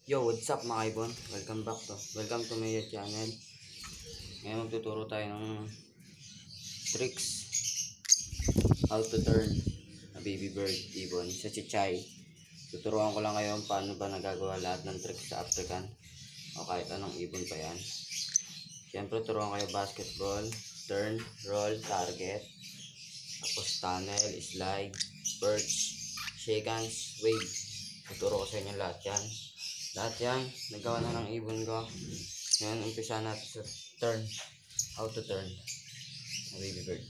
Yo, what's up mga ibon? Welcome to my channel. Ngayon magtuturo tayo ng tricks how to turn a baby bird ibon sa chichay. Tuturuan ko lang kayo paano ba nagagawa lahat ng tricks sa African o kahit anong ibon pa yan. Siyempre turuan kayo basketball, turn, roll, target, tapos tunnel, slide, perch, shake hands, wave. Tuturo ko sa inyo lahat yan. Lahat yan, nagawa na ng ibon ko. Ngayon, umpisa natin sa turn. How to turn a baby bird.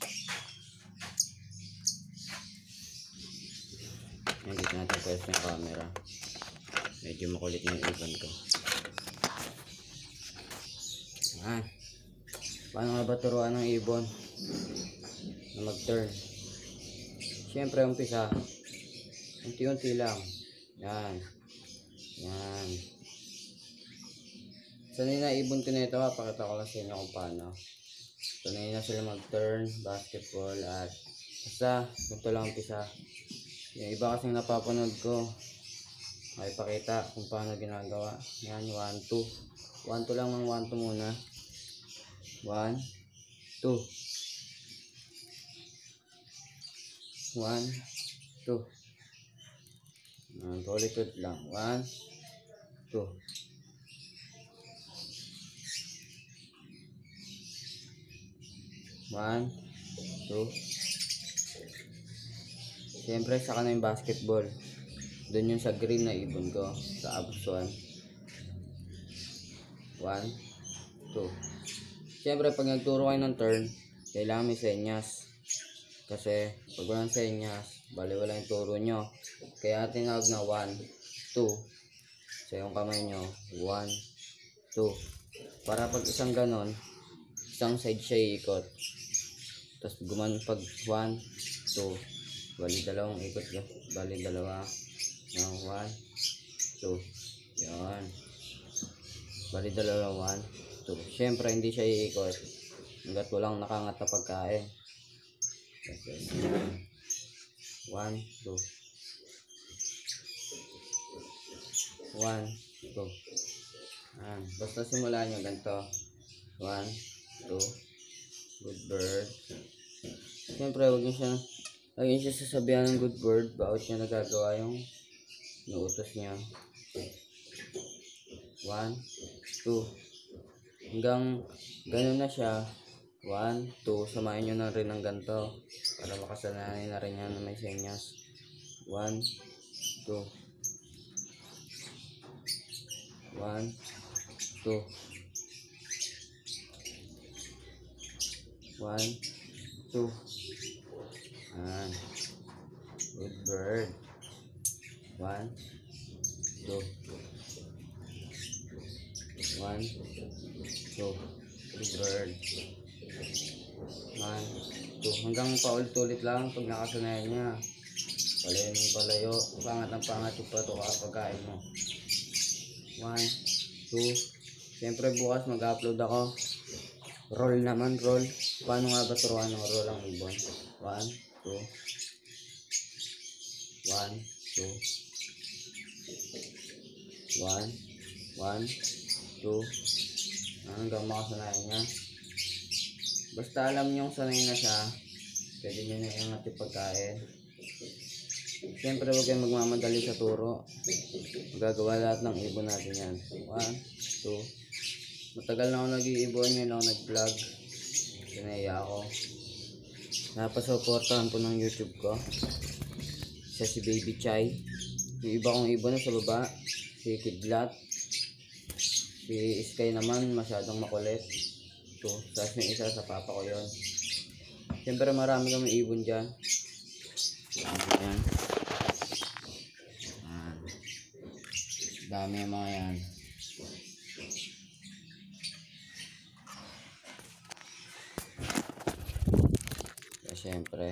Ngayon, dito natin pwes yung camera. Medyo makulit yung ibon ko. Paano nga ba turuan ng ibon na mag-turn? Siyempre, umpisa. Unti-unti lang. Yan. Yan. Sanay na ibon ko na ito. Pakita ko lang sa inyo kung paano. Sanay na sila mag-turn, basketball, at basta, ganito lang umpisa. Yung iba kasing napapanood ko, ay pakita kung paano ginagawa. Yan, 1, 2. 1, 2 lang ng 1, 2 muna. 1, 2. 1, 2. Ulit lang. 1, 2. 1, 2. Siyempre, saka na yung basketball. Doon yung sa green na ibon ko. Sa abs 1. 1, 2. Siyempre, pag nagturo kayo ng turn, kailangan may senyas. Kasi, pag walang senyas, baliwala yung turo nyo. Kaya tinawag na 1, 2. Sa yung kamay nyo, 1, 2. Para pag isang ganon, isang side siya iikot. Tapos pag 1, 2, bali dalawang ikot ka. Bali dalawa. 1, 2. Yan. Bali dalawa, 1, 2. Siyempre hindi siya iikot hanggat walang nakangat na pagkain. 1, 2. 1, 2. Basta simulan nyo ganito. 1, 2. Good bird. Siyempre huwag nyo siya sasabihan ng good bird. Bakit niya nagagawa yung inuutos niya. 1, 2. Hanggang ganun na siya. 1, 2. Samayin nyo na rin ng ganito para makasanay na rin yan na may senyas. 1, 2. 1, 2. 1, 2. Good bird. 1, 2. 1, 2. Good bird. 1, 2. Hanggang paulit-ulit lang pag nakasanayan niya. Palayo. Pangat ng pangat yung pato pagkain mo. 1, 2. Siyempre bukas mag-upload ako. Roll naman, roll. Paano nga ba turuan ng roll ang ibon? 1, 2. 1, 2. 1, 1, 2. Hanggang makasanayan niya. Basta alam niyong sanay na siya, pwede niyo na iangat yung pagkain. Siyempre huwag kayong magmamadali sa turo. Magagawa lahat ng ibon natin yan. 1, 2. Matagal na ako nag-iibon, ngayon ako nag-vlog. Sinaya ako. Napasuportahan po ng YouTube ko. Siya si Baby Chai. Yung iba kong ibon na sa baba, si Kidlat. Si Sky naman masyadong makulit. Tapos may isa sa papa ko yon. Siyempre marami kami ibon dyan. Ayan. Dami yung mga yan. Siyempre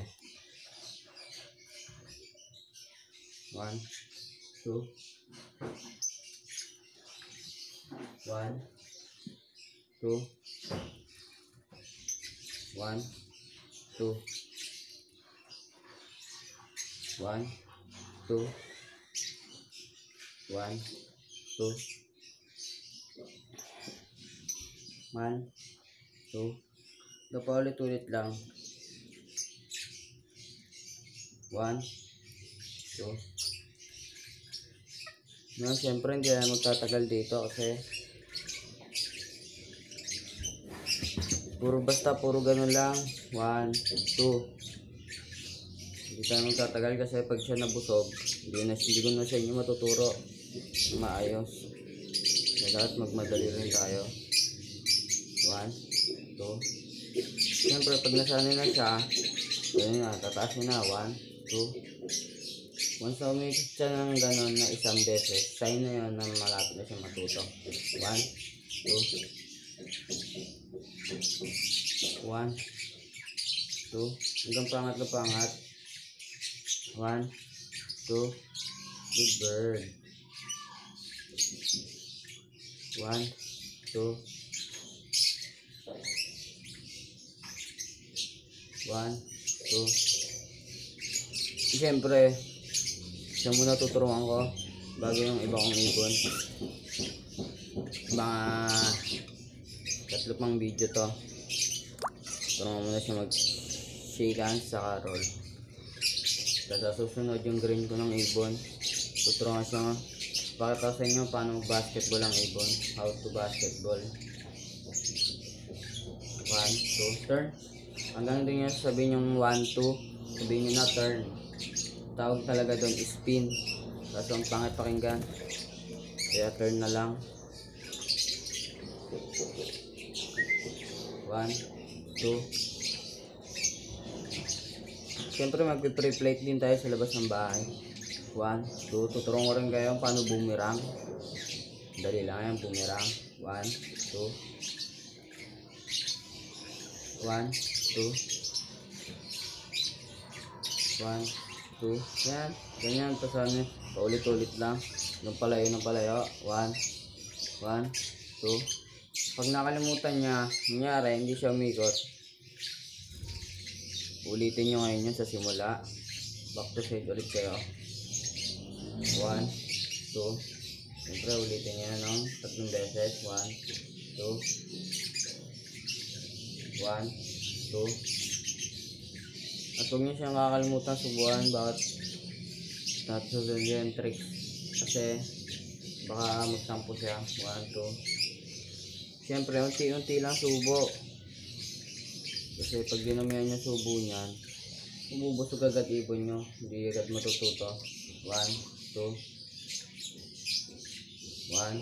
1, 2. 1, 2. 1, 2. 1, 2. 1, 2, 1, 2. Ito pa ulit-ulit lang. 1, 2. No, siyempre hindi na magtatagal dito kasi puro ganun lang. 1, 2. Hindi tayo magtatagal kasi pag siya nabusog, hindi ko na sa inyo matuturo maayos. So, dapat magmadali rin tayo. 1, 2. Siyempre pag nasanay na siya, yun na, tataas na. 1, 2. Once na umikot siya ng gano'n na isang beses, sign na yun na malapit na siya matuto. 1, 2. 1, 2. Hanggang pangat. 1, 2. Good bird. 1, 2. 1, 2. Siyempre, siya muna tuturuan ko bago yung iba kong ibon. Mga 3 pang video to. Turuan muna siya mag-shake hands sa roll. Tapos susunod yung green ko ng ibon. Tuturuan siya pakita sa inyo paano basketball ang ibon. How to basketball. 1, 2, turn. Hanggang doon nyo sabihin yung 1, 2. Sabihin nyo na turn. Tawag talaga doon spin. Kaso ang pangit pakinggan. Kaya turn na lang. 1, 2. Siyempre magpipreplate din tayo sa labas ng bahay. 1, 2. Tuturuan ko rin kayo paano bumirang. Dali lang yan, bumirang. 1, 2. 1, 2. 1, 2. Yan. Ganyan. Tapos ano, paulit-ulit lang. Nung palayo. 1, 1, 2. Pag nakalimutan niya, nangyari, hindi siya umikot. Ulitin nyo ngayon yun sa simula. Back to side ulit kayo. 1, 2. Siyempre ulitin nyo ng 3 beses. 1, 2. 1, 2. At huwag nyo siyang kakalimutan subuhan. Bakit natusunod yung trick? Kasi baka magtampo siya. 1, 2. Siyempre unti-unti lang subo. Kasi pag dinamihan nyo subo niyan, bubusog agad ibon nyo. Hindi agad matututo. 1, 2. 1,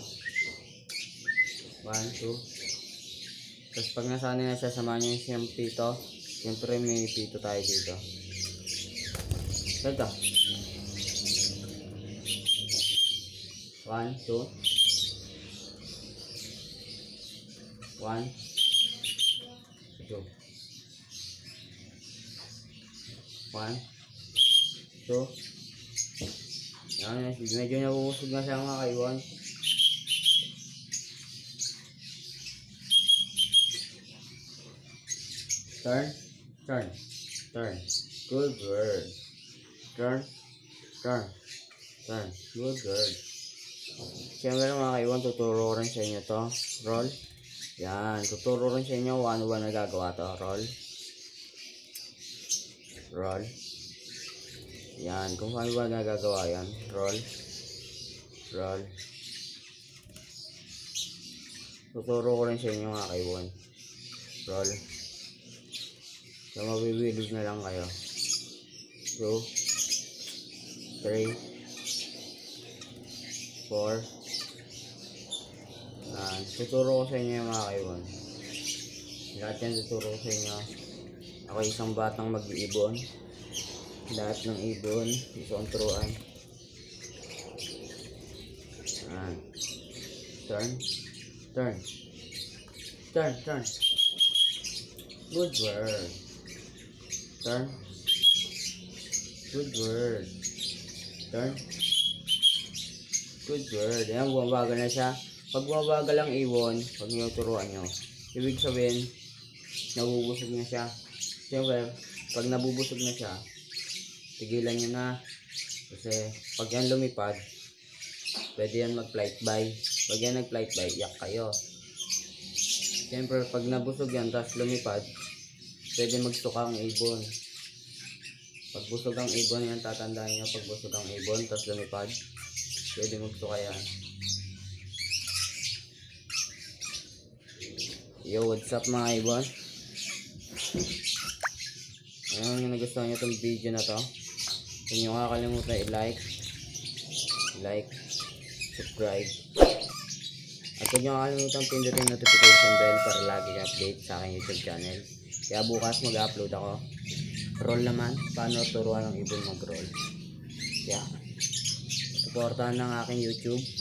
2. Tapos pag nasanay na siya, samahan nyo siyang pito. Siyempre may pito tayo dito. Ito. 1, 2. 1, 2. 1, 2. Yan, medyo nabubusog na siya mga kaiwan. Turn. Good word. Turn. Good word. Siyempre mga kaiwan, tuturo rin sa inyo to. Roll. Yan, tuturo rin sa inyo ano ba nagagawa to. Roll. Yan, kung paano ba nagagawa yan. Roll. Tuturo ko rin sa inyo mga kaiwan. Roll. So mabibilig na lang kayo. 2, 3, 4. Tuturo ko sa inyo yung mga kaiwan. Lahat yan tuturo ko sa inyo. Ako isang batang mag-iibon. Lahat ng ibon isang turuan. Turn. Good word. Turn. Good word. Turn. Good word. Ayan, bumabagal na siya. Pag bumabagal ang ibon, pag tinuturuan nyo, ibig sabihin, nabubusog na siya. Siyempre, pag nabubusog na siya, tigilan nyo na. Kasi pag yan lumipad, pwede yan mag-flight by. Pag yan nag-flight by, iyak kayo. Siyempre, pag nabusog yan, tapos lumipad, pwede magsuka ang ibon. Pag busog ang ibon, yan tatandaan nyo. Pag busog ang ibon, tapos lumipad, pwede magsuka yan. Yo, what's up mga ibon? Ayun, kung nagustuhan nyo itong video na to, huwag nyo kakalimutan i-like, subscribe, at huwag nyo kakalimutan pindutin notification bell para lagi update sa aking YouTube channel. Kaya bukas mag-upload ako. Roll naman, paano turuan ng ibon mag-roll. Kaya supportahan ng aking YouTube.